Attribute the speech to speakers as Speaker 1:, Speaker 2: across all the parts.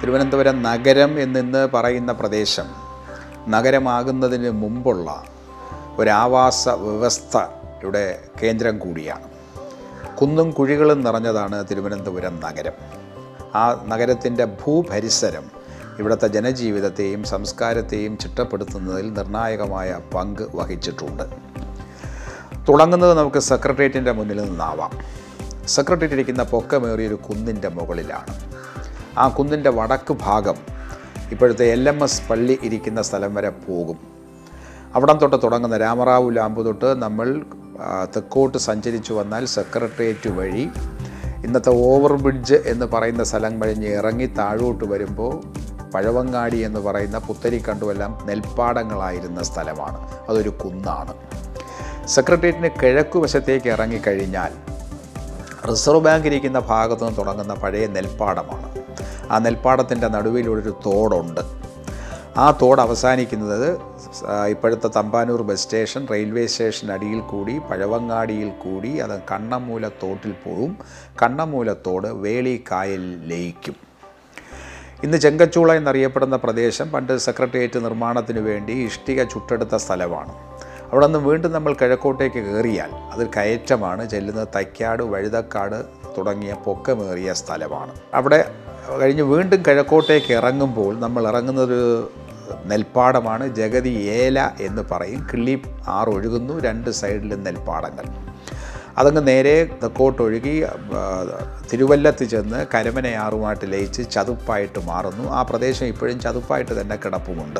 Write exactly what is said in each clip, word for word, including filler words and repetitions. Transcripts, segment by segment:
Speaker 1: തിരുവനന്തപുരം നഗരം എന്നിന്ന് പറയുന്ന പ്രദേശം നഗരമാകുന്നതിന് മുമ്പുള്ള ഒരാവാസ വ്യവസ്ഥയുടെ കേന്ദ്രം കൂടിയാണ്. കുന്നും കുഴികളും നിറഞ്ഞതാണ് തിരുവനന്തപുരം നഗരം. ആ നഗരത്തിൻ്റെ ഭൂപരിസരം ഇവിടുത്തെ ജനജീവിതത്തെയും സംസ്കാരത്തെയും ചിട്ടപ്പെടുത്തുന്നതിൽ നിർണായകമായ പങ്ക് വഹിച്ചിട്ടുണ്ട്. തുടങ്ങുന്നത് നമുക്ക് സെക്രട്ടേറിയറ്റിൻ്റെ മുന്നിൽ നിന്നാവാം. സെക്രട്ടേറിയറ്റ് ഇരിക്കുന്ന പൊക്കമേറിയൊരു കുന്നിൻ്റെ മുകളിലാണ്. ആ കുന്നിൻ്റെ വടക്ക് ഭാഗം ഇപ്പോഴത്തെ എൽ എം എസ് പള്ളി ഇരിക്കുന്ന സ്ഥലം വരെ പോകും. അവിടം തൊട്ട് തുടങ്ങുന്ന രാമറാവു ലാമ്പ് തൊട്ട് നമ്മൾ തെക്കോട്ട് സഞ്ചരിച്ചു വന്നാൽ സെക്രട്ടേറിയറ്റ് വഴി ഇന്നത്തെ ഓവർ ബ്രിഡ്ജ് എന്ന് പറയുന്ന സ്ഥലം കഴിഞ്ഞ് ഇറങ്ങി താഴോട്ട് വരുമ്പോൾ പഴവങ്ങാടി എന്ന് പറയുന്ന പുത്തരിക്കണ്ടുമെല്ലാം നെൽപ്പാടങ്ങളായിരുന്ന സ്ഥലമാണ്. അതൊരു കുന്നാണ്. സെക്രട്ടേറിയറ്റിന് കിഴക്കു വശത്തേക്ക് ഇറങ്ങിക്കഴിഞ്ഞാൽ റിസർവ് ബാങ്ക് ഇരിക്കുന്ന ഭാഗത്തു നിന്ന് തുടങ്ങുന്ന പഴയ നെൽപ്പാടമാണ്. ആ നെൽപ്പാടത്തിൻ്റെ നടുവിലൊരു തോടുണ്ട്. ആ തോട് അവസാനിക്കുന്നത് ഇപ്പോഴത്തെ Thampanoor bus station railway station അടിയിൽ കൂടി പഴവങ്ങാടിയിൽ കൂടി അത് കണ്ണമൂലത്തോട്ടിൽ പോവും. കണ്ണമൂലത്തോട് വേളിക്കായൽ ലയിക്കും. ഇന്ന് ചെങ്കച്ചൂള എന്നറിയപ്പെടുന്ന പ്രദേശം പണ്ട് സെക്രട്ടേറിയറ്റ് നിർമ്മാണത്തിന് വേണ്ടി ഇഷ്ടിക ചുട്ടെടുത്ത സ്ഥലമാണ്. അവിടെ നിന്ന് വീണ്ടും നമ്മൾ കിഴക്കോട്ടേക്ക് കയറിയാൽ അത് കയറ്റമാണ്. ചെല്ലുന്നത് തൈക്കാട് വഴുതക്കാട് തുടങ്ങിയ പൊക്കമേറിയ സ്ഥലമാണ്. അവിടെ കഴിഞ്ഞ് വീണ്ടും കിഴക്കോട്ടേക്ക് ഇറങ്ങുമ്പോൾ നമ്മൾ ഇറങ്ങുന്നൊരു നെൽപ്പാടമാണ്. ജഗതി ഏല എന്ന് പറയും. കിള്ളി ആറൊഴുകുന്നു, രണ്ട് സൈഡിലും നെൽപ്പാടങ്ങൾ. അതങ്ങ് നേരെ തെക്കോട്ടൊഴുകി തിരുവല്ലത്ത് ചെന്ന് കരമനയാറുമായിട്ട് ലയിച്ച് ചതുപ്പായിട്ട് മാറുന്നു. ആ പ്രദേശം ഇപ്പോഴും ചതുപ്പായിട്ട് തന്നെ കിടപ്പുമുണ്ട്.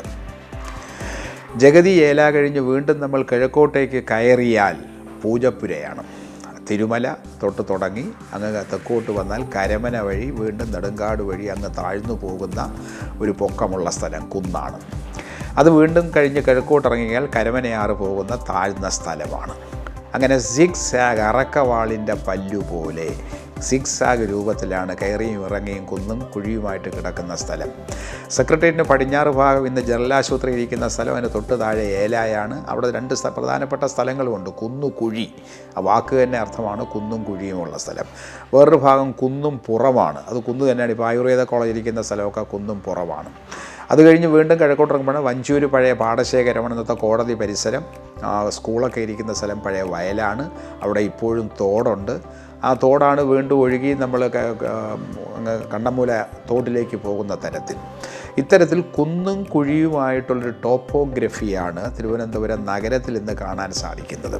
Speaker 1: ജഗതി ഏല കഴിഞ്ഞ് വീണ്ടും നമ്മൾ കിഴക്കോട്ടേക്ക് കയറിയാൽ പൂജപ്പുരയാണ്. തിരുമല തൊട്ട് തുടങ്ങി അങ്ങ് തെക്കോട്ട് വന്നാൽ കരമന വഴി വീണ്ടും നെടുങ്കാട് വഴി അങ്ങ് താഴ്ന്നു പോകുന്ന ഒരു പൊക്കമുള്ള സ്ഥലം കുന്നാണ്. അത് വീണ്ടും കഴിഞ്ഞ് കിഴക്കോട്ടിറങ്ങിയാൽ കരമനയാറ് പോകുന്ന താഴ്ന്ന സ്ഥലമാണ്. അങ്ങനെ സിഗ് സാഗ് അറക്കവാളിൻ്റെ പല്ലുപോലെ സിഗ് സാഗ് രൂപത്തിലാണ് കയറിയും ഇറങ്ങിയും കുന്നും കുഴിയുമായിട്ട് കിടക്കുന്ന സ്ഥലം. സെക്രട്ടേറിയറ്റിന് പടിഞ്ഞാറ് ഭാഗം ഇന്ന് ജനറൽ ആശുപത്രി ഇരിക്കുന്ന സ്ഥലം അതിന് തൊട്ട് താഴെ ഏലായാണ്. അവിടെ രണ്ട് പ്രധാനപ്പെട്ട സ്ഥലങ്ങളുമുണ്ട്. കുന്നു കുഴി, ആ വാക്ക് തന്നെ അർത്ഥമാണ് കുന്നും കുഴിയുമുള്ള സ്ഥലം. വേറൊരു ഭാഗം കുന്നും പുറമാണ്. അത് കുന്ന് തന്നെയാണ്. ഇപ്പോൾ ആയുർവേദ കോളേജ് ഇരിക്കുന്ന സ്ഥലമൊക്കെ കുന്നും പുറമാണ്. അത് കഴിഞ്ഞ് വീണ്ടും കിഴക്കോട്ടിറങ്ങുമ്പോൾ വഞ്ചൂര് പഴയ പാടശേഖരമാണ്. ഇന്നത്തെ കോടതി പരിസരം. സ്കൂളൊക്കെ ഇരിക്കുന്ന സ്ഥലം പഴയ വയലാണ്. അവിടെ ഇപ്പോഴും തോടുണ്ട്. ആ തോടാണ് വീണ്ടും ഒഴുകി നമ്മൾ കണ്ണമൂല തോട്ടിലേക്ക് പോകുന്ന തരത്തിൽ. ഇത്തരത്തിൽ കുന്നും കുഴിയുമായിട്ടുള്ളൊരു ടോപ്പോഗ്രഫിയാണ് തിരുവനന്തപുരം നഗരത്തിൽ ഇന്ന് കാണാൻ സാധിക്കുന്നത്.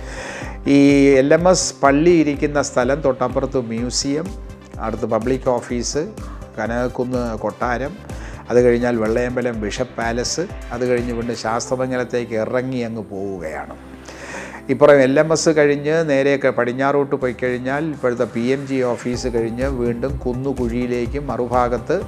Speaker 1: ഈ എൽ എം എസ് പള്ളി ഇരിക്കുന്ന സ്ഥലം തൊട്ടപ്പുറത്ത് മ്യൂസിയം, അടുത്ത് പബ്ലിക് ഓഫീസ്, കനകക്കുന്ന് കൊട്ടാരം, അത് കഴിഞ്ഞാൽ വെള്ളയമ്പലം ബിഷപ്പ് പാലസ്, അത് കഴിഞ്ഞ് വീണ്ടും ശാസ്ത്രമംഗലത്തേക്ക് ഇറങ്ങി അങ്ങ് പോവുകയാണ്. ഇപ്പുറം എൽ എം എസ് കഴിഞ്ഞ് നേരെ പടിഞ്ഞാറോട്ട് പോയി കഴിഞ്ഞാൽ ഇപ്പോഴത്തെ പി എം ജി ഓഫീസ് കഴിഞ്ഞ് വീണ്ടും കുന്നുകുഴിയിലേക്കും മറുഭാഗത്ത്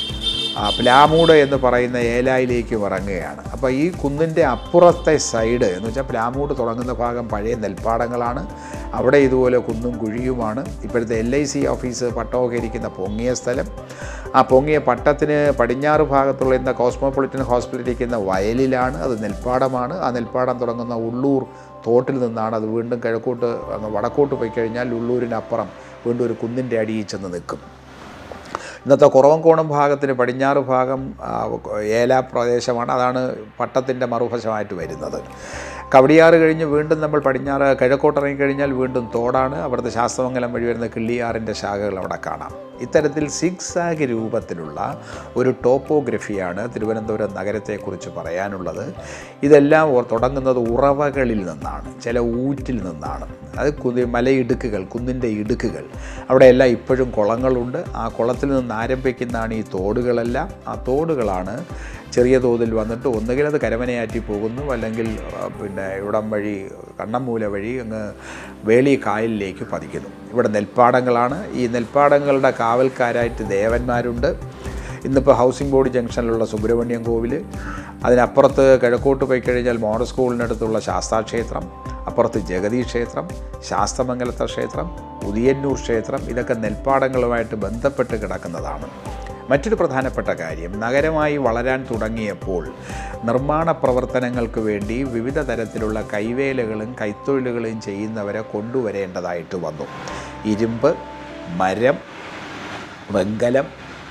Speaker 1: പ്ലാമൂട് എന്ന് പറയുന്ന ഏലായിലേക്കും ഇറങ്ങുകയാണ്. അപ്പോൾ ഈ കുന്നിൻ്റെ അപ്പുറത്തെ സൈഡ് എന്ന് വെച്ചാൽ പ്ലാമൂട് തുടങ്ങുന്ന ഭാഗം പഴയ നെൽപ്പാടങ്ങളാണ്. അവിടെ ഇതുപോലെ കുന്നും കുഴിയുമാണ്. ഇപ്പോഴത്തെ എൽ ഐ സി ഓഫീസ് പട്ടമൊക്കെ ഇരിക്കുന്ന പൊങ്ങിയ സ്ഥലം. ആ പൊങ്ങിയ പട്ടത്തിന് പടിഞ്ഞാറ് ഭാഗത്തുള്ള ഇന്ന് കോസ്മോപൊളിറ്റൻ ഹോസ്പിറ്റൽ ഇരിക്കുന്ന വയലിലാണ്. അത് നെൽപ്പാടമാണ്. ആ നെൽപ്പാടം തുടങ്ങുന്ന ഉള്ളൂർ തോട്ടിൽ നിന്നാണ്. അത് വീണ്ടും കിഴക്കോട്ട് വടക്കോട്ട് പോയി കഴിഞ്ഞാൽ ഉള്ളൂരിനപ്പുറം വീണ്ടും ഒരു കുന്നിൻ്റെ അടിയിൽ ചെന്ന് നിൽക്കും. ഇന്നത്തെ കുറവൻകോണം ഭാഗത്തിന് പടിഞ്ഞാറ് ഭാഗം ഏല പ്രദേശമാണ്. അതാണ് പട്ടത്തിൻ്റെ മറുവശമായിട്ട് വരുന്നത്. കവടിയാറ് കഴിഞ്ഞ് വീണ്ടും നമ്മൾ പടിഞ്ഞാറ് കിഴക്കോട്ടിറങ്ങിക്കഴിഞ്ഞാൽ വീണ്ടും തോടാണ്. അവിടുത്തെ ശാസ്ത്രമംഗലം വഴി വരുന്ന കിള്ളിയാറിൻ്റെ ശാഖകൾ അവിടെ കാണാം. ഇത്തരത്തിൽ സിഗ് സാഗ് രൂപത്തിലുള്ള ഒരു ടോപ്പോഗ്രഫിയാണ് തിരുവനന്തപുരം നഗരത്തെക്കുറിച്ച് പറയാനുള്ളത്. ഇതെല്ലാം തുടങ്ങുന്നത് ഉറവകളിൽ നിന്നാണ്, ചില ഊറ്റിൽ നിന്നാണ്. അത് കുതി മലയിടുക്കുകൾ, കുന്നിൻ്റെ ഇടുക്കുകൾ, അവിടെയെല്ലാം ഇപ്പോഴും കുളങ്ങളുണ്ട്. ആ കുളത്തിൽ നിന്ന് ആരംഭിക്കുന്നതാണ് ഈ തോടുകളെല്ലാം. ആ തോടുകളാണ് ചെറിയ തോതിൽ വന്നിട്ട് ഒന്നുകിൽ അത് കരമനയാറ്റി പോകുന്നു, അല്ലെങ്കിൽ പിന്നെ ഇവിടം വഴി കണ്ണമൂല വഴി അങ്ങ് വേളി കായലിലേക്ക് പതിക്കുന്നു. ഇവിടെ നെൽപ്പാടങ്ങളാണ്. ഈ നെൽപ്പാടങ്ങളുടെ കാവൽക്കാരായിട്ട് ദേവന്മാരുണ്ട്. ഇന്നിപ്പോൾ ഹൗസിംഗ് ബോർഡ് ജംഗ്ഷനിലുള്ള സുബ്രഹ്മണ്യം കോവിൽ, അതിനപ്പുറത്ത് കിഴക്കോട്ട് പോയി കഴിഞ്ഞാൽ മോഡൽ സ്കൂളിനടുത്തുള്ള ശാസ്താക്ഷേത്രം, അപ്പുറത്ത് ജഗതി ക്ഷേത്രം, ശാസ്തമംഗലത്തെ ക്ഷേത്രം, ഉദിയന്നൂർ ക്ഷേത്രം, ഇതൊക്കെ നെൽപ്പാടങ്ങളുമായിട്ട് ബന്ധപ്പെട്ട് കിടക്കുന്നതാണ്. മറ്റൊരു പ്രധാനപ്പെട്ട കാര്യം, നഗരമായി വളരാൻ തുടങ്ങിയപ്പോൾ നിർമ്മാണ പ്രവർത്തനങ്ങൾക്ക് വേണ്ടി വിവിധ തരത്തിലുള്ള കൈവേലകളും കൈത്തൊഴിലുകളും ചെയ്യുന്നവരെ കൊണ്ടുവരേണ്ടതായിട്ട് വന്നു. ഇരുമ്പ്, മരം, വെങ്കലം,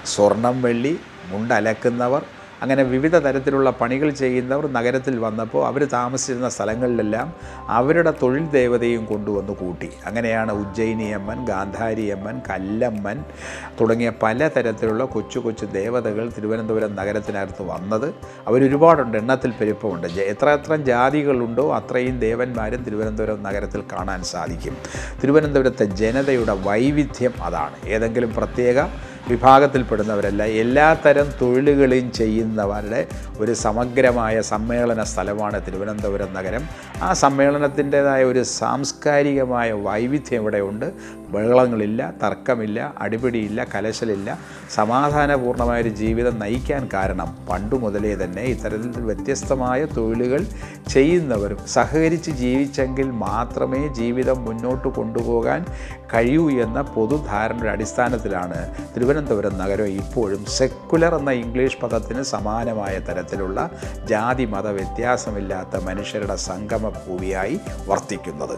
Speaker 1: സ്വർണം വെള്ളി മുണ്ടലക്കുന്നവർ അങ്ങനെ വിവിധ തരത്തിലുള്ള പണികൾ ചെയ്യുന്നവർ നഗരത്തിൽ വന്നപ്പോൾ അവർ താമസിച്ചിരുന്ന സ്ഥലങ്ങളിലെല്ലാം അവരുടെ തൊഴിൽ ദേവതയും കൊണ്ടുവന്ന് കൂട്ടി. അങ്ങനെയാണ് ഉജ്ജയിനിയമ്മൻ, ഗാന്ധാരിയമ്മൻ, കല്ലമ്മൻ തുടങ്ങിയ പലതരത്തിലുള്ള കൊച്ചു കൊച്ചു ദേവതകൾ തിരുവനന്തപുരം നഗരത്തിനകത്ത് വന്നത്. അവരൊരുപാടുണ്ട്, എണ്ണത്തിൽ പെരുപ്പമുണ്ട്. എത്ര എത്ര ജാതികളുണ്ടോ അത്രയും ദേവന്മാരും തിരുവനന്തപുരം നഗരത്തിൽ കാണാൻ സാധിക്കും. തിരുവനന്തപുരത്തെ ജനതയുടെ വൈവിധ്യം അതാണ്. ഏതെങ്കിലും പ്രത്യേക വിഭാഗത്തിൽപ്പെടുന്നവരല്ല, എല്ലാ തരം തൊഴിലുകളെയും ചെയ്യുന്നവരുടെ ഒരു സമഗ്രമായ സമ്മേളന സ്ഥലമാണ് തിരുവനന്തപുരം നഗരം. ആ സമ്മേളനത്തിൻ്റേതായ ഒരു സാംസ്കാരികമായ വൈവിധ്യം ഇവിടെയുണ്ട്. ബഹളങ്ങളില്ല, തർക്കമില്ല, അടിപിടിയില്ല, കലശലില്ല. സമാധാനപൂർണ്ണമായൊരു ജീവിതം നയിക്കാൻ കാരണം പണ്ടു മുതലേ തന്നെ ഇത്തരത്തിൽ വ്യത്യസ്തമായ തൊഴിലുകൾ ചെയ്യുന്നവരും സഹകരിച്ച് ജീവിച്ചെങ്കിൽ മാത്രമേ ജീവിതം മുന്നോട്ട് കൊണ്ടുപോകാൻ കഴിയൂ എന്ന പൊതുധാരണയുടെ അടിസ്ഥാനത്തിലാണ് തിരുവനന്തപുരം നഗരം ഇപ്പോഴും സെക്കുലർ എന്ന ഇംഗ്ലീഷ് പദത്തിന് സമാനമായ തരത്തിലുള്ള ജാതി മത വ്യത്യാസമില്ലാത്ത മനുഷ്യരുടെ സംഗമഭൂമിയായി വർത്തിക്കുന്നത്.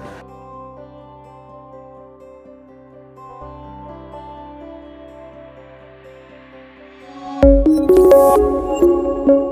Speaker 2: Thank you.